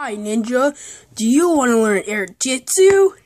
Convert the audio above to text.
Hi Ninja, do you want to learn air jitsu?